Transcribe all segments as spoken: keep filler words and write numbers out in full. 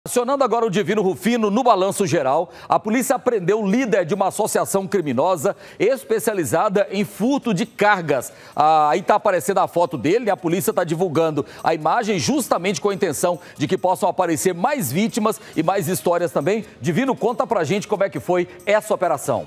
Acionando agora o Divino Rufino no balanço geral, a polícia apreendeu o líder de uma associação criminosa especializada em furto de cargas. Ah, aí está aparecendo a foto dele, a polícia está divulgando a imagem justamente com a intenção de que possam aparecer mais vítimas e mais histórias também. Divino, conta pra gente como é que foi essa operação.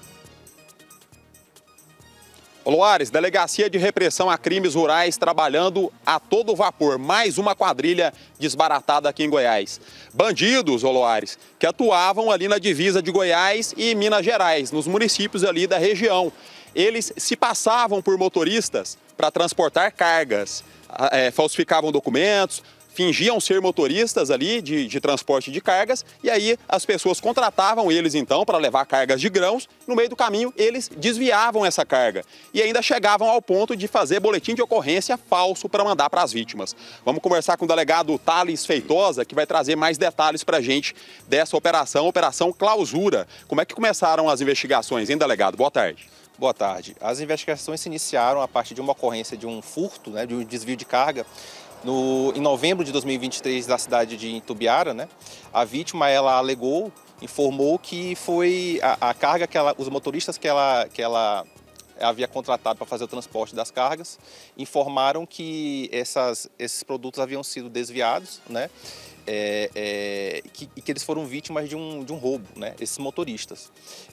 Ô Loares, Delegacia de Repressão a Crimes Rurais trabalhando a todo vapor. Mais uma quadrilha desbaratada aqui em Goiás. Bandidos, ô Loares, que atuavam ali na divisa de Goiás e Minas Gerais, nos municípios ali da região. Eles se passavam por motoristas para transportar cargas, é, falsificavam documentos, fingiam ser motoristas ali de, de transporte de cargas, e aí as pessoas contratavam eles então para levar cargas de grãos. No meio do caminho eles desviavam essa carga e ainda chegavam ao ponto de fazer boletim de ocorrência falso para mandar para as vítimas. Vamos conversar com o delegado Thales Feitosa, que vai trazer mais detalhes para a gente dessa operação, Operação Clausura. Como é que começaram as investigações, hein, delegado? Boa tarde. Boa tarde. As investigações se iniciaram a partir de uma ocorrência de um furto, né, de um desvio de carga, No, em novembro de dois mil e vinte e três, da cidade de Itubiara, né, a vítima ela alegou, informou que foi a, a carga que ela, os motoristas que ela, que ela havia contratado para fazer o transporte das cargas, informaram que essas, esses produtos haviam sido desviados, né, é, é, que, e que eles foram vítimas de um, de um roubo, né, esses motoristas.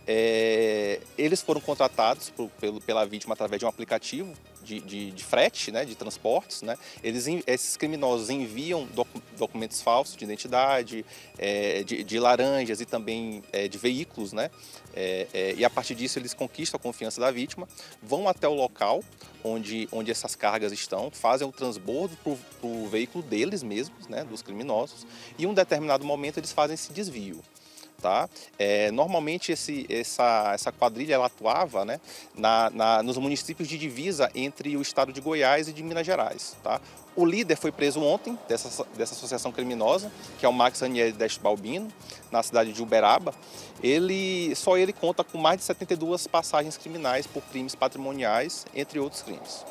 É, eles foram contratados por, pelo, pela vítima através de um aplicativo de, de, de frete, né, de transportes, né. Eles, esses criminosos enviam docu, documentos falsos de identidade, é, de, de laranjas e também é, de veículos, né, é, é, e a partir disso eles conquistam a confiança da vítima, vão até o local onde, onde essas cargas estão, fazem o transbordo para o veículo deles mesmos, né, dos criminosos, e em um determinado momento eles fazem esse desvio. Tá? É, normalmente esse, essa, essa quadrilha ela atuava, né, na, na, nos municípios de divisa entre o estado de Goiás e de Minas Gerais. Tá? O líder foi preso ontem dessa, dessa associação criminosa, que é o Max Ranieri Deste Balbino, na cidade de Uberaba. Ele, só ele conta com mais de setenta e duas passagens criminais por crimes patrimoniais, entre outros crimes.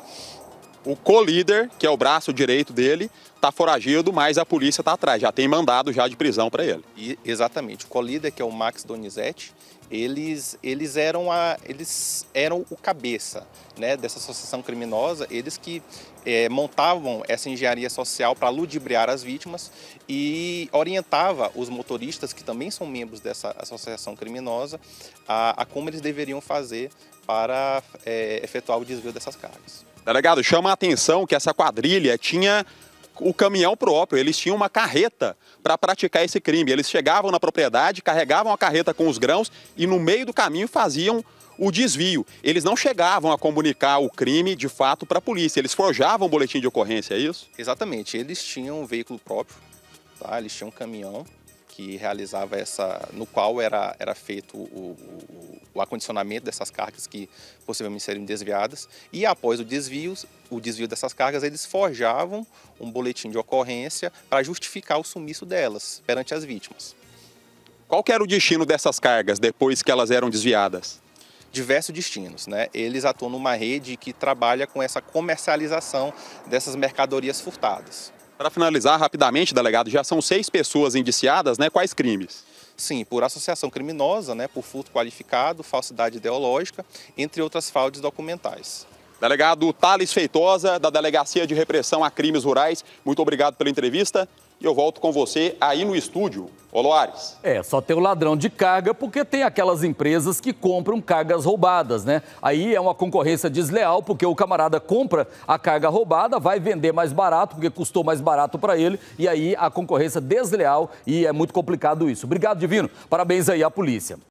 O co-líder, que é o braço direito dele, está foragido, mas a polícia está atrás, já tem mandado já de prisão para ele. E, exatamente, o co-líder, que é o Max Donizete, eles, eles, eram, a, eles eram o cabeça, né, dessa associação criminosa, eles que é, montavam essa engenharia social para ludibriar as vítimas e orientava os motoristas, que também são membros dessa associação criminosa, a, a como eles deveriam fazer para é, efetuar o desvio dessas cargas. Delegado, chama a atenção que essa quadrilha tinha o caminhão próprio, eles tinham uma carreta para praticar esse crime. Eles chegavam na propriedade, carregavam a carreta com os grãos e no meio do caminho faziam o desvio. Eles não chegavam a comunicar o crime de fato para a polícia, eles forjavam o boletim de ocorrência, é isso? Exatamente, eles tinham um veículo próprio, tá? Eles tinham um caminhão que realizava essa, no qual era, era feito o, o, o acondicionamento dessas cargas que possivelmente seriam desviadas, e após o desvio, o desvio dessas cargas, eles forjavam um boletim de ocorrência para justificar o sumiço delas perante as vítimas. Qual que era o destino dessas cargas depois que elas eram desviadas? Diversos destinos, né? Eles atuam numa rede que trabalha com essa comercialização dessas mercadorias furtadas. Para finalizar rapidamente, delegado, já são seis pessoas indiciadas, né? Quais crimes? Sim, por associação criminosa, né? Por furto qualificado, falsidade ideológica, entre outras fraudes documentais. Delegado Thales Feitosa, da Delegacia de Repressão a Crimes Rurais, muito obrigado pela entrevista. E eu volto com você aí no estúdio, ô Loares. É, só tem o ladrão de carga porque tem aquelas empresas que compram cargas roubadas, né? Aí é uma concorrência desleal porque o camarada compra a carga roubada, vai vender mais barato porque custou mais barato para ele, e aí a concorrência desleal, e é muito complicado isso. Obrigado, Divino. Parabéns aí à polícia.